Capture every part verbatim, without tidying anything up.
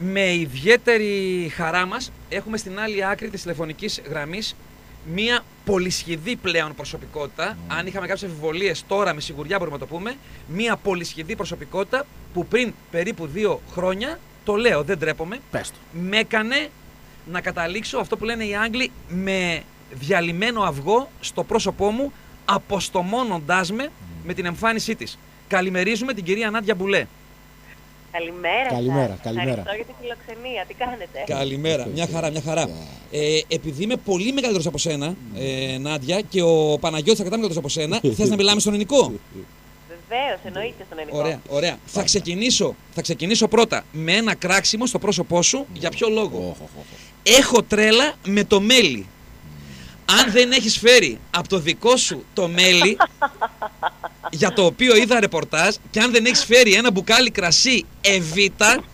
Με ιδιαίτερη χαρά μας έχουμε στην άλλη άκρη της τηλεφωνικής γραμμής μία πολυσχηδή πλέον προσωπικότητα. Mm. Αν είχαμε κάποιες αμφιβολίες, τώρα με σιγουριά μπορούμε να το πούμε. Μία πολυσχηδή προσωπικότητα που πριν περίπου δύο χρόνια, το λέω, δεν τρέπομαι, με έκανε να καταλήξω αυτό που λένε οι Άγγλοι με διαλυμένο αυγό στο πρόσωπό μου, αποστομώνοντάς με mm. με την εμφάνισή της. Καλημερίζουμε την κυρία Νάντια Μπουλέ. Καλημέρα. Καλημέρα, καλημέρα. Ευχαριστώ για τη φιλοξενία. Τι κάνετε? Καλημέρα. Μια χαρά, μια χαρά. Ε, επειδή είμαι πολύ μεγαλύτερος από σένα, ε, Νάντια, και ο Παναγιώτης θα μεγαλύτερος από σένα, θες να μιλάμε στον ελληνικό? Βεβαίως, εννοείται στον ελληνικό. Ωραία, ωραία. Θα ξεκινήσω, θα ξεκινήσω πρώτα με ένα κράξιμο στο πρόσωπό σου. Για ποιο λόγο? Έχω τρέλα με το μέλι. Αν δεν έχεις φέρει από το δικό σου το μέλι, για το οποίο είδα ρεπορτάζ, και αν δεν έχεις φέρει ένα μπουκάλι κρασί Εβίτα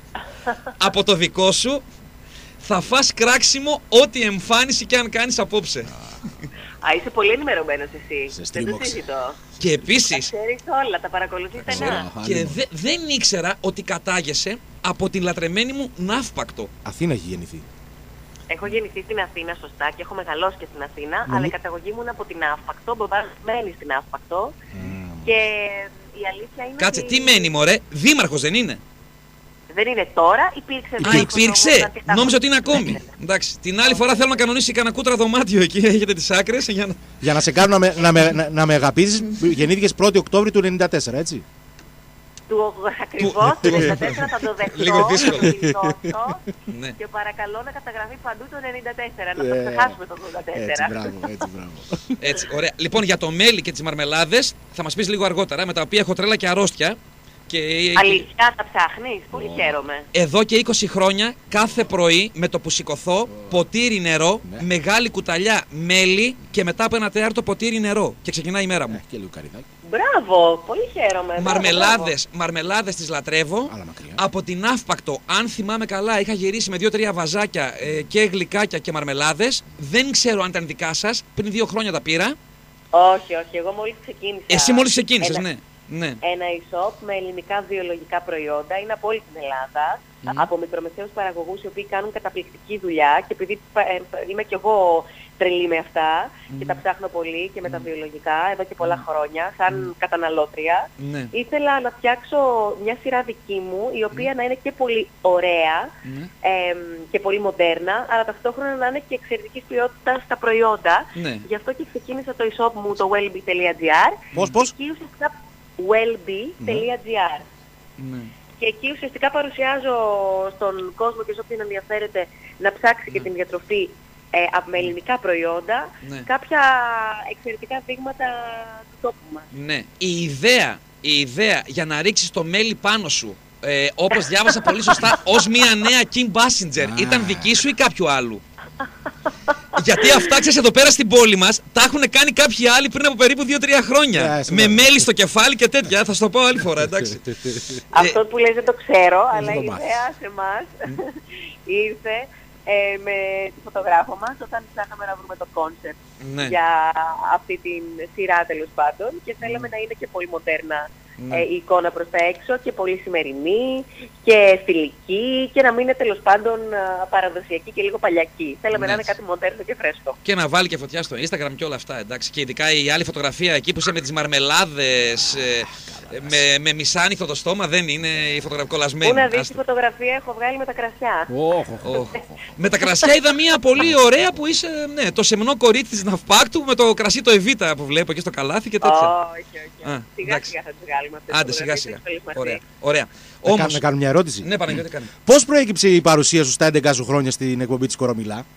από το δικό σου, θα φας κράξιμο ό,τι εμφάνιση και αν κάνεις απόψε. Α, είσαι πολύ ενημερωμένος εσύ. Δεν το συζητώ. Και επίσης, τα ξέρεις όλα, τα παρακολουθείς στενά. Και δε, δεν ήξερα ότι κατάγεσαι από την λατρεμένη μου Ναύπακτο. Αθήνα έχει γεννηθεί. Έχω γεννηθεί στην Αθήνα, σωστά, και έχω μεγαλώσει και στην Αθήνα, mm. αλλά η καταγωγή μου είναι από την Ναύπακτο, ο μπαμπάς μένει στην Ναύπακτο mm. και η αλήθεια είναι. Κάτσε, ότι... τι μένει μωρέ, δήμαρχος δεν είναι? Δεν είναι τώρα, υπήρξε. Α, υπήρξε, νόμιζα ότι είναι ακόμη. Εντάξει, την άλλη φορά θέλω να κανονίσει κανένα κούτρα δωμάτιο εκεί, έχετε τις άκρες για να... Για να σε κάνω να με, να με, να, να με αγαπήσεις, γεννήθηκες πρώτη Οκτώβρη του ενενήντα τέσσερα, έτσι. Του ακριβώς, του ενενήντα τέσσερα θα το δεχτώ, λίγο δύσκολο. Ναι. Και παρακαλώ να καταγραφεί παντού το ενενήντα τέσσερα, να το ξεχάσουμε το ογδόντα τέσσερα. Έτσι, μπράβο, έτσι, μπράβο. Έτσι, ωραία. Λοιπόν, για το μέλι και τις μαρμελάδες θα μας πεις λίγο αργότερα, με τα οποία έχω τρέλα και αρρώστια. Και... Αλήθεια, τα ψάχνεις, πολύ oh. χαίρομαι. Εδώ και είκοσι χρόνια, κάθε πρωί με το που σηκωθώ, oh. ποτήρι νερό, ναι. μεγάλη κουταλιά μέλι και μετά από ένα τέταρτο ποτήρι νερό. Και ξεκινάει η μέρα μου. Ε, και λίγο καρυδάκι. Μπράβο, πολύ χαίρομαι. Μαρμελάδες, μαρμελάδες τις λατρεύω. Από την Ναύπακτο, αν θυμάμαι καλά, είχα γυρίσει με δύο-τρία βαζάκια ε, και γλυκάκια και μαρμελάδες. Δεν ξέρω αν ήταν δικά σας, πριν δύο χρόνια τα πήρα. Όχι, όχι, εγώ μόλις ξεκίνησα. Εσύ μόλις ξεκίνησες, ένα, ναι. ναι. Ένα e-shop με ελληνικά βιολογικά προϊόντα, είναι από όλη την Ελλάδα. Mm. Από μικρομεσαίους παραγωγούς οι οποίοι κάνουν καταπληκτική δουλειά και επειδή ε, είμαι κι εγώ τρελή με αυτά mm. και τα ψάχνω πολύ και με mm. τα βιολογικά εδώ και πολλά mm. χρόνια σαν mm. καταναλώτρια, mm. ήθελα να φτιάξω μια σειρά δική μου η οποία mm. να είναι και πολύ ωραία mm. ε, και πολύ μοντέρνα, αλλά ταυτόχρονα να είναι και εξαιρετικής ποιότητας στα προϊόντα. Mm. Γι' αυτό και ξεκίνησα το e-shop μου, το wellbe τελεία gr. Πώς, πώς? Και ουσιαστικά wellbe τελεία gr. Mm. Και εκεί ουσιαστικά παρουσιάζω στον κόσμο και σε όποιον ενδιαφέρεται να ψάξει mm. και την διατροφή ε, με ελληνικά προϊόντα, ναι. κάποια εξαιρετικά δείγματα του τόπου μας. Ναι. Η ιδέα, η ιδέα για να ρίξεις το μέλι πάνω σου, ε, όπως διάβασα πολύ σωστά, ως μια νέα Kim Basinger, ήταν δική σου ή κάποιου άλλου? Γιατί αυτά, ξέρεις, εδώ πέρα στην πόλη μας τα έχουν κάνει κάποιοι άλλοι πριν από περίπου δύο-τρία χρόνια. Yeah, με μέλι στο κεφάλι και τέτοια. Θα σου το πω άλλη φορά, εντάξει. Αυτό που λες δεν το ξέρω, αλλά η ιδέα σε εμάς ήρθε ε, με τη φωτογράφο μας όταν ψάχναμε να βρούμε το κόνσεπτ ναι. για αυτή την σειρά τέλος πάντων και θέλαμε να είναι και πολύ μοντέρνα ναι. ε, η εικόνα προς τα έξω και πολύ σημερινή και φιλική και να μην είναι τέλος πάντων παραδοσιακή και λίγο παλιακή. Θέλαμε ναι. να είναι κάτι μοντέρνο και φρέσκο. Και να βάλει και φωτιά στο Instagram και όλα αυτά, εντάξει. Και ειδικά η άλλη φωτογραφία εκεί που είσαι με τις μαρμελάδες, ε, με, με μισάνοιχτο το στόμα, δεν είναι η φωτογραφία κολλασμένη. Πού να δεις τη φωτογραφία έχω βγάλει με τα κρασιά. Oh, oh, oh. Με τα κρασιά είδα μια πολύ ωραία που είσαι, ναι, το σεμνό κορίτσι της Ναυπάκτου με το κρασί το Εβίτα που βλέπω εκεί στο καλάθι και τέτοια. Όχι, όχι. Σιγά σιγά θα τις βγάλουμε αυτές. Άντε, σιγά σιγά. Ωραία. Ωραία. Να, Όμως... να κάνω μια ερώτηση. Ναι, Παναγιώτη, κάνε. Πώς προέκυψε η παρουσία σου στα έντεκα σου χρόνια στην εκπομπή της Κορομιλά?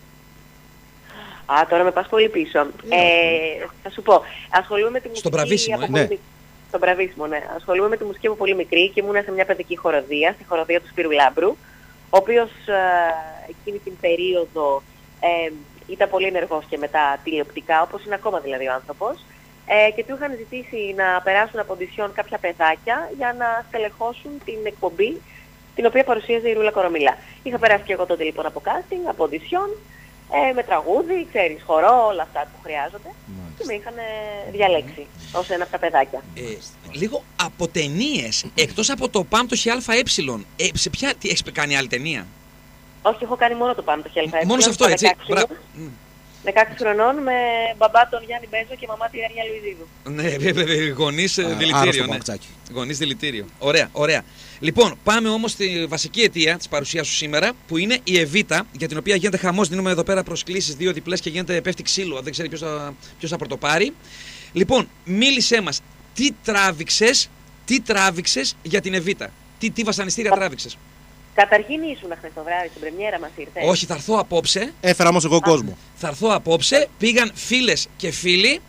Α, τώρα με πας πολύ πίσω. Yeah. Ε, θα σου πω, ασχολούμαι με τη μουσική... Στον Μπραβίσιμο, ε. Ναι. Στον Μπραβίσιμο, ναι. Ασχολούμαι με τη μουσική από πολύ μικρή και ήμουνα σε μια παιδική χοροδία, στη χοροδία του Σπύρου Λάμπρου, ο οποίος ε, εκείνη την περίοδο ε, ήταν πολύ ενεργός και με τα τηλεοπτικά, όπως είναι ακόμα δηλαδή ο άνθρωπος. Ε, και του είχαν ζητήσει να περάσουν από οντισιόν κάποια παιδάκια για να στελεχώσουν την εκπομπή την οποία παρουσίαζε η Ρούλα Κορομιλά. Είχα περάσει και εγώ τότε λοιπόν από casting, από οντισιόν, ε, με τραγούδι, ξέρεις, χορό, όλα αυτά που χρειάζονται. Mm. και με είχαν διαλέξει mm. ως ένα από τα παιδάκια. Ε, λίγο από ταινίες, εκτός από το Πάμ το ΧΑΕ, ε, σε ποια τι έχεις κάνει άλλη ταινία? Όχι, έχω κάνει μόνο το Πάμ το ΧΑΕ. Μόνο σε αυτό, έτσι. δεκαέξι χρονών με μπαμπά τον Γιάννη Μπέζο και μαμά τη Αριά Λουιζίδου. Ναι, γονείς δηλητήριο. Ναι. Γονείς δηλητήριο. Ωραία, ωραία. Λοιπόν, πάμε όμως στη βασική αιτία της παρουσίας σου σήμερα, που είναι η Εβίτα, για την οποία γίνεται χαμός. Δίνουμε εδώ πέρα προσκλήσεις, δύο διπλές και γίνεται, πέφτει ξύλο. Δεν ξέρει ποιος θα, ποιος θα πρωτοπάρει. Λοιπόν, μίλησέ μας. Τι τράβηξες, τι τράβηξες για την Εβίτα? Τι, τι βασανιστήρια τράβηξες? Καταρχήν ήσουν χθες το βράδυ στην πρεμιέρα μας ήρθε? Όχι, θα έρθω απόψε. Έφερα όμως εγώ κόσμο. Θα έρθω απόψε. Πήγαν φίλες και φίλοι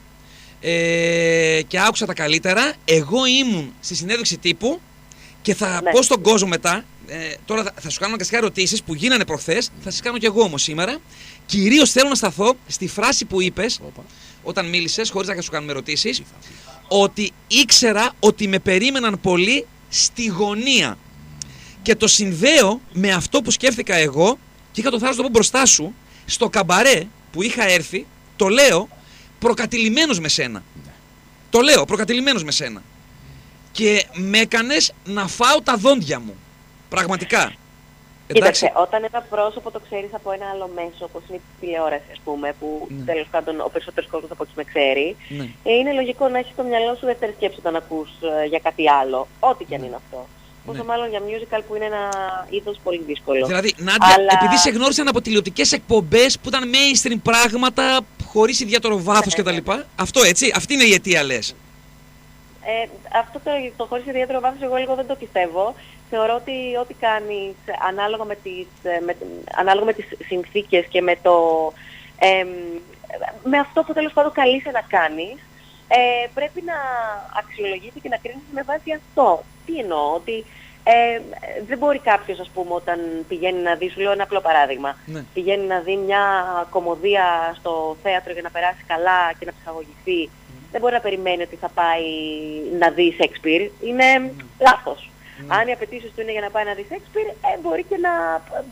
ε, και άκουσα τα καλύτερα. Εγώ ήμουν στη συνέντευξη τύπου και θα ναι. πω στον κόσμο μετά. Ε, τώρα θα, θα σου κάνω αναγκαστικά ερωτήσεις που γίνανε προχθές. Θα σας κάνω κι εγώ όμως σήμερα. Κυρίως θέλω να σταθώ στη φράση που είπες όταν μίλησες, χωρίς να σου κάνουμε ερωτήσεις, ότι ήξερα ότι με περίμεναν πολύ στη γωνία. Και το συνδέω με αυτό που σκέφτηκα εγώ και είχα το θάρρος να το πω μπροστά σου, στο καμπαρέ που είχα έρθει, το λέω προκατηλημένος με σένα. Ναι. Το λέω προκατηλημένος με σένα. Και με έκανες να φάω τα δόντια μου. Πραγματικά. Κοίταξε, όταν ένα πρόσωπο το ξέρεις από ένα άλλο μέσο, όπως είναι η τηλεόραση, ας πούμε, που ναι. τέλος πάντων ο περισσότερος κόσμος από εκεί με ξέρει, ναι. ε, είναι λογικό να έχεις στο μυαλό σου δεύτερη σκέψη όταν ακούς ε, για κάτι άλλο, ό,τι και αν είναι αυτό. Πόσο ναι. μάλλον για musical που είναι ένα είδος πολύ δύσκολο. Δηλαδή, Νάντια, αλλά... επειδή σε γνώρισαν από τηλεοπτικές εκπομπές που ήταν mainstream πράγματα, χωρίς ιδιαίτερο βάθος ναι, κτλ. Ναι. Αυτό έτσι, αυτή είναι η αιτία λες? Ε, αυτό το, το χωρίς ιδιαίτερο βάθος εγώ λίγο δεν το πιστεύω. Θεωρώ ότι ό,τι κάνεις ανάλογα με τις, με, ανάλογα με τις συνθήκες και με, το, ε, με αυτό που τέλος πάντων καλείσαι να κάνεις, ε, πρέπει να αξιολογήσει και να κρίνεις με βάση αυτό. Τι εννοώ, ότι ε, δεν μπορεί κάποιος, ας πούμε, όταν πηγαίνει να δει, σου λέω ένα απλό παράδειγμα, ναι. πηγαίνει να δει μια κομμωδία στο θέατρο για να περάσει καλά και να ψυχαγωγηθεί, mm. δεν μπορεί να περιμένει ότι θα πάει να δει Σέξπιρ. Είναι mm. λάθος. Mm. Αν οι απαιτήσεις του είναι για να πάει να δει Σέξπιρ, ε, μπορεί και να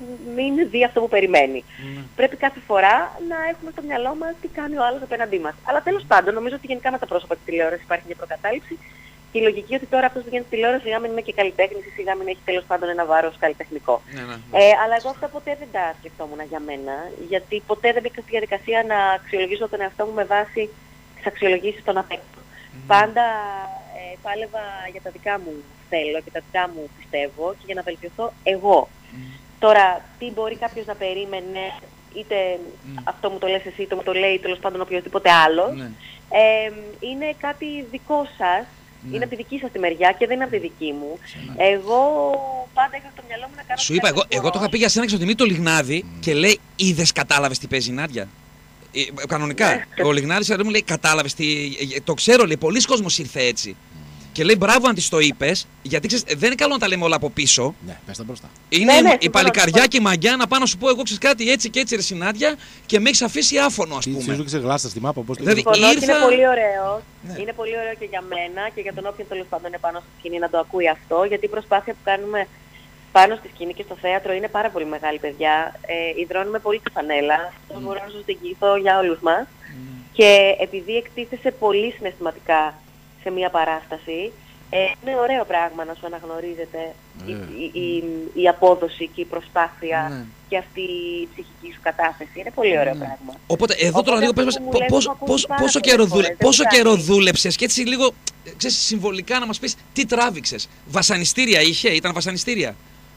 μην δει αυτό που περιμένει. Mm. Πρέπει κάθε φορά να έχουμε στο μυαλό μας τι κάνει ο άλλος απέναντί μας. Αλλά τέλος πάντων, νομίζω ότι γενικά με τα πρόσωπα της τηλεόρασης υπάρχει μια προκατάληψη. Και η λογική ότι τώρα αυτός που βγαίνει στη τηλεόραση σιγά μην είναι και καλλιτέχνης ή σιγά μην έχει τέλος πάντων ένα βάρος καλλιτεχνικό. Ναι, ναι, ναι. Ε, αλλά εγώ αυτά ποτέ δεν τα σκεφτόμουν για μένα, γιατί ποτέ δεν μπήκα στη διαδικασία να αξιολογήσω τον εαυτό μου με βάση τις αξιολογήσεις των απέκτων. Mm. Πάντα ε, πάλευα για τα δικά μου θέλω και τα δικά μου πιστεύω και για να βελτιωθώ εγώ. Mm. Τώρα, τι μπορεί κάποιος να περίμενε, είτε mm. αυτό μου το λες εσύ, είτε μου το λέει τέλος πάντων οποιοδήποτε άλλος, mm. ε, είναι κάτι δικό σας. Ναι. Είναι από τη δική σας τη μεριά και δεν είναι από τη δική μου. Ναι. Εγώ πάντα είχα στο μυαλό μου να κάνω... Σου είπα, εγώ, εγώ το είχα πει για σένα και στο Δημήτρη το Λιγνάδη mm. και λέει, είδες, κατάλαβες τι παίζει η Νάντια? Ε, κανονικά. Ναι. Ο Λιγνάδης μου λέει, κατάλαβες τι... Το ξέρω, λέει, πολλοί κόσμος ήρθε έτσι. Mm. Και λέει, μπράβο αν της το είπες, γιατί ξέρεις, δεν είναι καλό να τα λέμε όλα από πίσω. Ναι, πες τα μπροστά. Είναι ναι, ναι, η παλικαριά και η μαγιά να πάω να σου πω εγώ ξέρεις κάτι έτσι και έτσι ρε Συνάντια και με έχεις αφήσει άφωνο, ας πούμε. Σου έδειξε γλάστα στη μάπα, πώς το δηλαδή, ήρθα... ήρθα... Είναι πολύ ωραίο. Ναι. Είναι πολύ ωραίο και για μένα και για τον όποιον τέλος πάντων είναι πάνω στη σκηνή να το ακούει αυτό, γιατί η προσπάθεια που κάνουμε πάνω στη σκηνή και στο θέατρο είναι πάρα πολύ μεγάλη, παιδιά. Ε, υδρώνουμε πολύ τη φανέλα, το mm. μπορώ να σας εγγυηθώ για όλους μας. Mm. Και επειδή εκτίθεσαι πολύ συναισθηματικά σε μία παράσταση, Ε, είναι ωραίο πράγμα να σου αναγνωρίζεται yeah. η, η, η, η απόδοση και η προσπάθεια yeah. και αυτή η ψυχική σου κατάθεση. Είναι πολύ ωραίο yeah. πράγμα. Οπότε εδώ τώρα λίγο πες μας πόσο, πόσο, πόσο καιρό, δούλε, πόσο καιρό δούλεψες και έτσι λίγο ξέρεις, συμβολικά να μας πεις τι τράβηξες. Βασανιστήρια είχε, ήταν βασανιστήρια?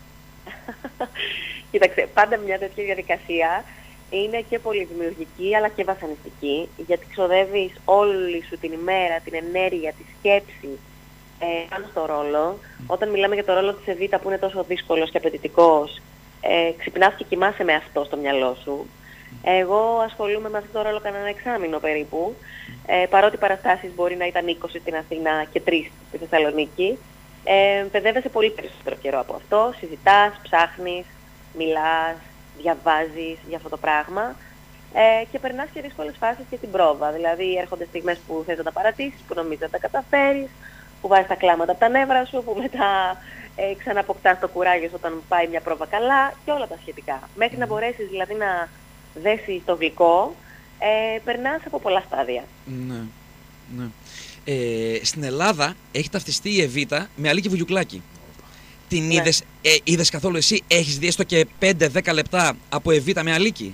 Κοίταξε, πάντα μια τέτοια διαδικασία είναι και πολύ δημιουργική αλλά και βασανιστική, γιατί ξοδεύεις όλη σου την ημέρα, την ενέργεια, τη σκέψη Ε, πάνω στο ρόλο. Mm. Όταν μιλάμε για το ρόλο της Εβίτα που είναι τόσο δύσκολος και απαιτητικός, ε, ξυπνάς και κοιμάσαι με αυτό στο μυαλό σου. Mm. Εγώ ασχολούμαι με αυτό το ρόλο κανένα εξάμηνο περίπου, ε, παρότι οι παραστάσεις μπορεί να ήταν είκοσι στην Αθήνα και τρεις στη Θεσσαλονίκη. Ε, παιδεύεσαι πολύ περισσότερο καιρό από αυτό, συζητάς, ψάχνεις, μιλάς, διαβάζεις για αυτό το πράγμα. Ε, και περνάς και δύσκολες φάσεις και την πρόβα. Δηλαδή έρχονται στιγμές που θες να τα παρατήσεις, που νομίζεις να τα καταφέρεις, που βάζεις τα κλάματα από τα νεύρα σου, που μετά ε, ξαναποκτάς το κουράγιο σου όταν πάει μια πρόβα καλά και όλα τα σχετικά. Μέχρι να μπορέσεις δηλαδή να δέσεις το γλυκό Ε, περνάς από πολλά στάδια. Ναι, ναι. Ε, στην Ελλάδα έχει ταυτιστεί η Εβίτα με Αλίκη Βουγιουκλάκη. Την Ναι. είδες, ε, είδες καθόλου εσύ, έχεις δει έστω και πέντε δέκα λεπτά από Εβίτα με Αλίκη?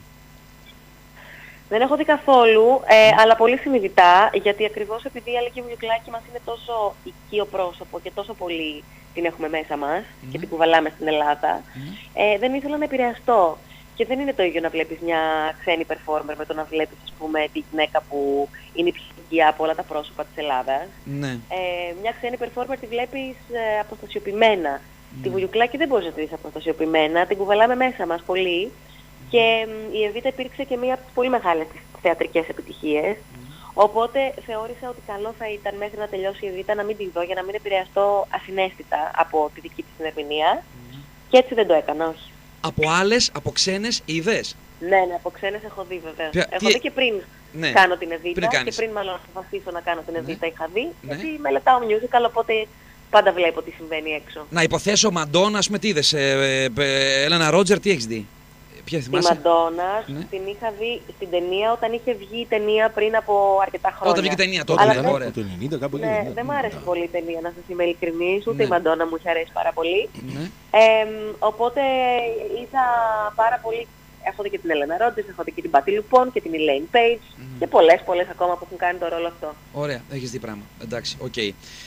Δεν έχω δει καθόλου, ε, αλλά πολύ συνειδητά, γιατί ακριβώς επειδή η Αλίκη Βουγιουκλάκη μας είναι τόσο οικείο πρόσωπο και τόσο πολύ την έχουμε μέσα μας Ναι. και την κουβαλάμε στην Ελλάδα, Ναι. ε, δεν ήθελα να επηρεαστώ. Και δεν είναι το ίδιο να βλέπεις μια ξένη performer με το να βλέπεις, ας πούμε, τη γυναίκα που είναι η πιο οικία από όλα τα πρόσωπα της Ελλάδας. Ναι. Ε, μια ξένη performer τη βλέπεις ε, αποστασιοποιημένα. Τη Βουγιουκλάκη δεν μπορείς να τη δεις αποστασιοποιημένα, την κουβαλάμε μέσα μας πολύ. Και μ, η Εβίτα υπήρξε και μία από τις πολύ μεγάλες της θεατρικές επιτυχίες. Οπότε θεώρησα ότι καλό θα ήταν μέχρι να τελειώσει η Εβίτα να μην τη δω για να μην επηρεαστώ ασυναίσθητα από τη δική της ερμηνεία. Και έτσι δεν το έκανα, όχι. Από άλλες, από ξένες είδες? Ναι, ναι, από ξένες έχω δει βεβαίως. Ποια- Έχω τι- δει και πριν Ναι. κάνω την Πριν Εβίτα και κάνεις. πριν μάλλον αποφασίσω να κάνω την Εβίτα είχα δει. Ναι. Γιατί μελετάω musical, οπότε πάντα βλέπω τι συμβαίνει έξω. Να υποθέσω Μαντόνα, ας πούμε, τι είδες, ε, ε, ε, Έλενα Ρότζερ, τι έχεις δει? Ποια Τη θυμάσαι? Μαντόνα Ναι. την είχα δει στην ταινία όταν είχε βγει η ταινία πριν από αρκετά χρόνια. Όταν βγήκε η ταινία, τότε Αλλά ναι, δεν- ωραία. Το ενενήντα, κάπου εκεί. Ναι, ενενήντα. δεν μου άρεσε πολύ η ταινία, να σας είμαι ειλικρινής, ούτε Ναι. η Μαντόνα μου είχε αρέσει πάρα πολύ. Ναι. Ε, οπότε είδα πάρα πολύ, έχω δει και την Έλενα Ρότζερ, έχω δει και την Πατή Λουπών και την Elaine Page και πολλές πολλές ακόμα που έχουν κάνει το ρόλο αυτό. Ωραία, έχεις δει πράγμα. Εντάξει, οκ.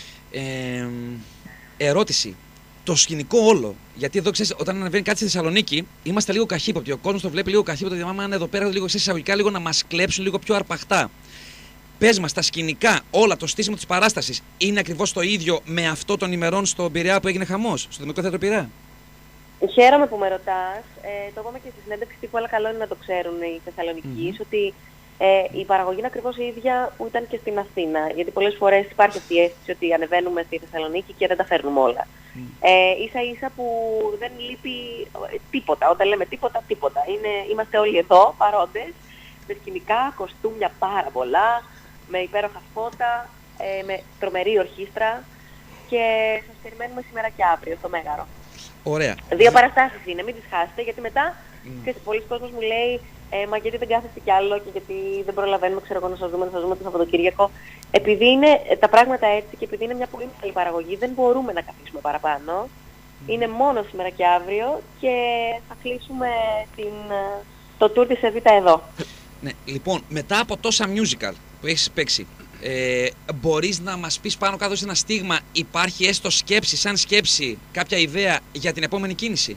Ε, ερώτηση. Το σκηνικό όλο. Γιατί εδώ ξέρεις, όταν ανεβαίνει κάτι στη Θεσσαλονίκη, είμαστε λίγο καχύποπτοι. Ο κόσμος το βλέπει λίγο καχύποπτο. Δηλαδή, άμα είναι εδώ πέρα, λίγο σε εισαγωγικά, λίγο να μας κλέψουν λίγο πιο αρπαχτά. Πες μας, τα σκηνικά, όλα, το στήσιμο της παράστασης είναι ακριβώς το ίδιο με αυτό των ημερών στο Πειραιά που έγινε χαμός, στο Δημοτικό Θέατρο Πειραιά? Χαίρομαι που με ρωτάς. Ε, το είπαμε και στη συνέντευξη τύπου, αλλά καλό είναι να το ξέρουν οι Θεσσαλονικείς, ότι ε, η παραγωγή είναι ακριβώς η ίδια που ήταν και στην Αθήνα. Γιατί πολλές φορές υπάρχει αυτή η αίσθηση ότι ανεβαίνουμε στη Θεσσαλονίκη και δεν τα φέρνουμε όλα. Ε, ίσα ίσα που δεν λείπει ε, τίποτα. Όταν λέμε τίποτα, τίποτα. Είναι, είμαστε όλοι εδώ παρόντες, με σκηνικά, κοστούμια πάρα πολλά, με υπέροχα φώτα, ε, με τρομερή ορχήστρα και σας περιμένουμε σήμερα και αύριο στο Μέγαρο. Ωραία. Δύο παραστάσεις είναι, μην τις χάσετε, γιατί μετά mm. πολλοί κόσμος μου λέει ε, μα γιατί δεν κάθεστε κι άλλο και γιατί δεν προλαβαίνουμε, ξέρω εγώ, να σας δούμε, να σας δούμε το Σαββατοκύριακο. Επειδή είναι ε, τα πράγματα έτσι και επειδή είναι μια πολύ μεγάλη παραγωγή, δεν μπορούμε να καθίσουμε παραπάνω. Mm. Είναι μόνο σήμερα και αύριο και θα κλείσουμε την, το tour της Εβίτα εδώ. Ναι, λοιπόν, μετά από τόσα musical που έχεις παίξει, ε, μπορείς να μας πεις πάνω κάτω σε ένα στίγμα, υπάρχει έστω σκέψη, σαν σκέψη, κάποια ιδέα για την επόμενη κίνηση?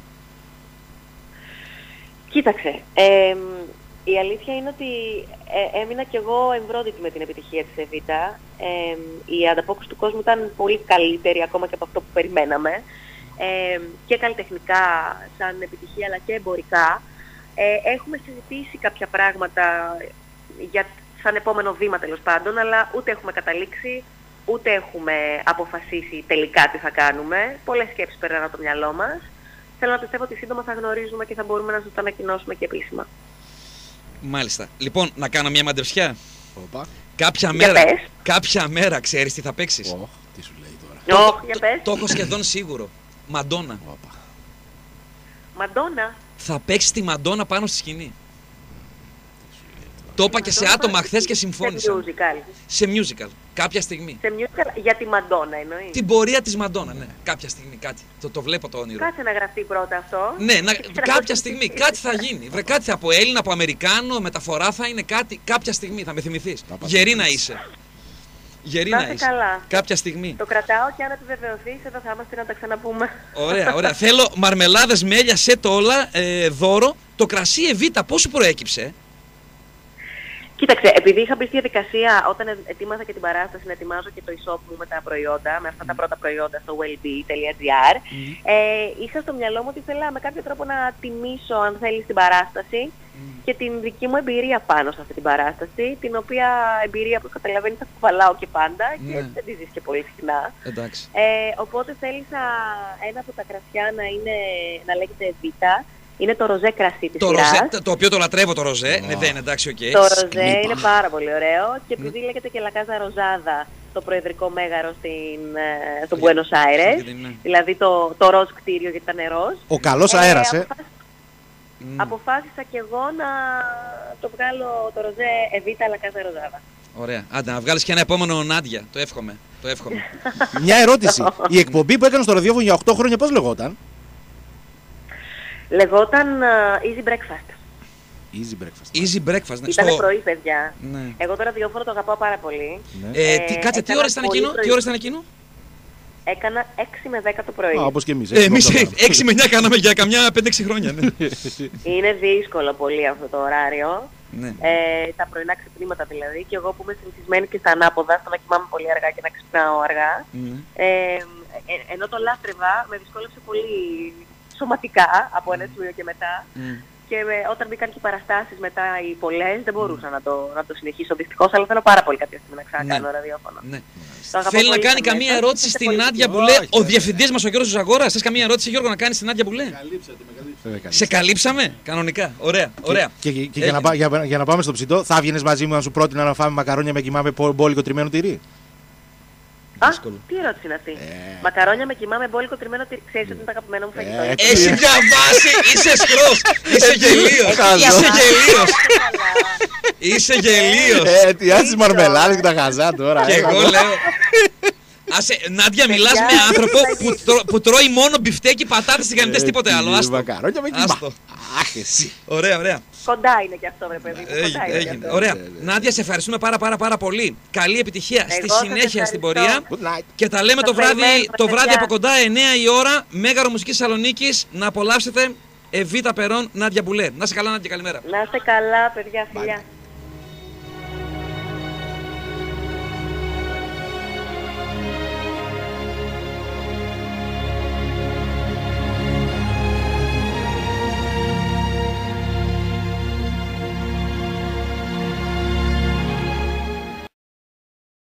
Κοίταξε, ε, η αλήθεια είναι ότι ε, έμεινα κι εγώ εμβρόντιτη με την επιτυχία της Εβίτα. Ε, η ανταπόκριση του κόσμου ήταν πολύ καλύτερη ακόμα και από αυτό που περιμέναμε. Ε, και καλλιτεχνικά σαν επιτυχία αλλά και εμπορικά. Ε, έχουμε συζητήσει κάποια πράγματα για σαν επόμενο βήμα τέλος πάντων, αλλά ούτε έχουμε καταλήξει, ούτε έχουμε αποφασίσει τελικά τι θα κάνουμε. Πολλές σκέψεις περνάνε από το μυαλό μας. Θέλω να πιστεύω ότι σύντομα θα γνωρίζουμε και θα μπορούμε να σας το ανακοινώσουμε και επίσημα. Μάλιστα. Λοιπόν, να κάνω μια μαντεψιά. Οπα. Κάποια Για μέρα, πες. κάποια μέρα ξέρεις τι θα παίξεις? Ωχ, τι σου λέει τώρα. Ωχ, για πες. Το έχω σχεδόν σίγουρο. Μαντόνα. Οπα. Μαντόνα. Θα παίξεις τη Μαντόνα πάνω στη σκηνή. Το είπα και σε Μαντόνα άτομα χθες και Σε συμφώνησα. musical. Σε musical. Κάποια στιγμή. Σε musical για τη Μαντόνα εννοείς. Την πορεία της Μαντόνα, ναι. Κάποια στιγμή κάτι. Το, το βλέπω το όνειρο. Κάτσε να γραφτεί πρώτα αυτό. Ναι, να, κάποια στιγμή κάτι θα γίνει. Βρε, κάτι από Έλληνα, από Αμερικάνο, μεταφορά θα είναι κάτι. Κάποια στιγμή θα με θυμηθείς. Τα Γερή να είσαι. Γερή Να να είσαι είσαι. καλά. Κάποια στιγμή. Το κρατάω και αν επιβεβαιωθείς εδώ θα είμαστε να τα ξαναπούμε. Ωραία, ωραία. Θέλω μαρμελάδες, μέλια, σετ όλα, ε, δώρο. Το κρασί Εβίτα πώς σου προέκυψε? Κοίταξε, επειδή είχα μπει στη διαδικασία όταν ε- ετοίμαζα και την παράσταση να ετοιμάζω και το e-shop μου με τα προϊόντα, με αυτά τα πρώτα προϊόντα στο wellbe τελεία gr, Mm. ε, είχα στο μυαλό μου ότι ήθελα με κάποιο τρόπο να τιμήσω, αν θέλεις, την παράσταση και την δική μου εμπειρία πάνω σε αυτή την παράσταση, την οποία εμπειρία που καταλαβαίνεις θα κουβαλάω και πάντα και Ναι. δεν τη ζεις και πολύ συχνά. Εντάξει. Ε, οπότε θέλησα ένα από τα κρασιά να, είναι, να λέγεται Εβίτα. Είναι το ροζέ κρασί της Το, σειράς. ροζέ, το οποίο το λατρεύω το ροζέ. Ω. Ναι, δεν είναι εντάξει, οκ. Το ροζέ Σκλήπα. είναι πάρα πολύ ωραίο και επειδή λέγεται και Λακάζα Ροζάδα, το προεδρικό μέγαρο στην, ε, στο Στο Buenos Aires, ναι. δηλαδή το, το ροζ κτίριο γιατί ήταν ροζ. Ο καλός Ε, αέρας, ε. αποφάσισα- mm. αποφάσισα κι εγώ να το βγάλω το ροζέ Εβίτα αλλά Casa Rosada. Ωραία. Άντε, να βγάλεις και ένα επόμενο Νάντια. Το εύχομαι. Το εύχομαι. Μια ερώτηση. Η εκπομπή που έκανε στο ραδιόφωνο για οκτώ χρόνια πώς λεγόταν? Λεγόταν uh, Easy Breakfast. Easy Breakfast. Easy Breakfast, ναι. Ήτανε Στο... πρωί, παιδιά. Ναι. Εγώ το ραδιόφωνο το αγαπάω πάρα πολύ. Ναι. Ε, τι, κάτσε, τι ώρες ήταν εκείνο? πρωί. Τι ώρες ήταν εκείνο? Έκανα έξι με δέκα το πρωί. Α, όπως και εμείς. Ε, εμείς έξι με εννιά κάναμε για καμιά πέντε έξι χρόνια. Ναι. Είναι δύσκολο πολύ αυτό το ωράριο. Ναι. Ε, τα πρωινά ξυπνήματα δηλαδή. Και εγώ που είμαι συνηθισμένη και στα ανάποδα, στο να κοιμάμαι πολύ αργά και να ξυπνάω αργά. Ναι. Ε, ε, ενώ το λάτρευα, με δυσκόλεψε πολύ σωματικά από ένα σημείο και μετά. Mm. Και με, όταν μπήκαν και οι παραστάσεις μετά οι πολλές, δεν μπορούσα να το, να το συνεχίσω δυστυχώς, αλλά θέλω πάρα πολύ κάποια στιγμή να ξανακάνω Ναι. ραδιόφωνο. Ναι. Θέλει να κάνει καμία ερώτηση στην Νάντια Μπουλέ, ο διευθυντής μας ο Γιώργος Ζαγόρας. Θες καμία ερώτηση, Γιώργο, να κάνει στην Νάντια Μπουλέ? Σε καλύψαμε, κανονικά. Ωραία, ωραία. Και, και, και για, να, για, για να πάμε στο ψητό, θα βγαίνεις μαζί μου να σου πρότεινα να φάμε μακαρόνια με κοιμά με μπόλικο τριμμένο τυρί? Α, Δύσκολο. τι ερώτηση είναι αυτή? Ε. Μακαρόνια με κοιμά με μπόλικο τριμμένο τυρί. Ξέρεις ότι είναι το αγαπημένο μου φαγητό. Ε, Έχει διαβάσει, είσαι σκρός, είσαι γελίος, είσαι γελίος, είσαι γελίος. Ε, τι άσες μαρμελάδες και τα χαζά τώρα. Και ε, εγώ να- λέω. Άσε, Νάντια, μιλάς με άνθρωπο που, τρώ- που τρώει μόνο μπιφτέκι, πατάτες, τηγανιτές, Ε, τίποτε άλλο. τι, Άστο. Μακαρόνια με κοιμά. Άστο. Αχ, εσύ. Ωραία, ωραία. Κοντά είναι και αυτό, βρε παιδί μου. Έγινε, Κοντά είναι και έγινε. αυτό. Ωραία. Ναι, ναι. Νάντια, σε ευχαριστούμε πάρα πάρα πάρα πολύ. Καλή επιτυχία στη Εγώ σας συνέχεια στην ευχαριστώ. πορεία. Good night. Και τα λέμε Σας το βράδυ, περιμένουμε, το βράδυ παιδιά. από κοντά, εννιά η ώρα, Μέγαρο Μουσικής Θεσσαλονίκης, να απολαύσετε Εβίτα Περών, Νάντια Μπουλέ. Να είσαι καλά, Νάντια, καλημέρα. Να είστε καλά, παιδιά, φιλιά.